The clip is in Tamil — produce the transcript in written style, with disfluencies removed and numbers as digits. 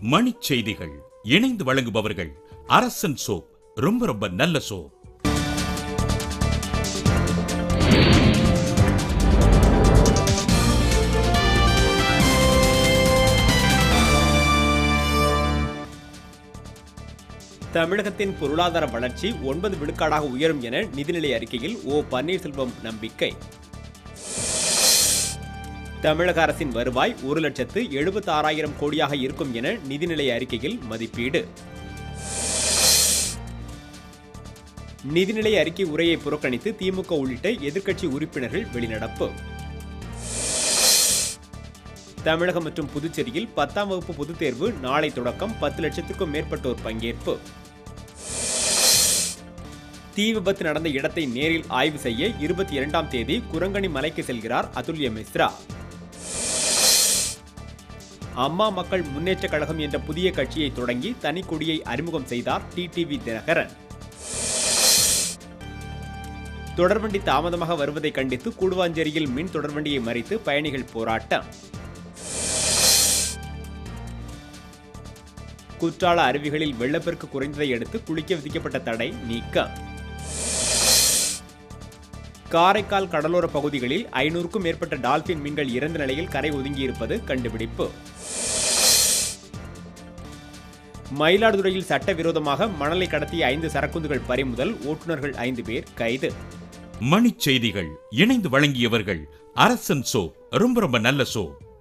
மணிச் செய்திகள் இணைந்து வழங்குபவர்கள் அரசன் சோப். ரொம்ப ரொம்ப நல்ல சோப். தமிழகத்தின் பொருளாதார வளர்ச்சி 9 விழுக்காடாக உயரும் என நிதிநிலை அறிக்கையில் ஓ பன்னீர்செல்வம் நம்பிக்கை. தமிழக அரசின் வருவாய் 1,76,000 கோடியாக இருக்கும் என நிதிநிலை அறிக்கையில் மதிப்பீடு. நிதிநிலை அறிக்கை உரையை புறக்கணித்து திமுக உள்ளிட்ட எதிர்க்கட்சி உறுப்பினர்கள் வெளிநடப்பு. தமிழகம் மற்றும் புதுச்சேரியில் 10ஆம் வகுப்பு பொதுத் தேர்வு நாளை தொடக்கம். 10 லட்சத்திற்கும் மேற்பட்டோர் பங்கேற்பு. தீ விபத்து நடந்த இடத்தை நேரில் ஆய்வு செய்ய 22ஆம் தேதி குரங்கணி மலைக்கு செல்கிறார் அதுல்ய மிஸ்ரா. அம்மா மக்கள் முன்னேற்ற கழகம் என்ற புதிய கட்சியை தொடங்கி தனி கொடியை அறிமுகம் செய்தார் டிடிவி தினகரன். தொடர்வண்டி தாமதமாக வருவதை கண்டித்து கூடுவாஞ்சேரியில் மின் தொடர்வண்டியை மறித்து பயணிகள் போராட்டம். குற்றால அருவிகளில் வெள்ளப்பெருக்கு குறைந்ததை அடுத்து குளிக்க விதிக்கப்பட்ட தடை நீக்கம். காரைக்கால் கடலோர பகுதிகளில் 500க்கும் மேற்பட்ட டால்பின் மீன்கள் இறந்த நிலையில் கரை ஒதுங்கியிருப்பது கண்டுபிடிப்பு. மயிலாடுதுறையில் சட்டவிரோதமாக மணலை கடத்திய 5 சரக்குந்துகள் பறிமுதல். ஓட்டுநர்கள் 5 பேர் கைது. மணிச் செய்திகள் இணைந்து வழங்கியவர்கள் அரசன் சோப். ரொம்ப ரொம்ப நல்ல சோப்.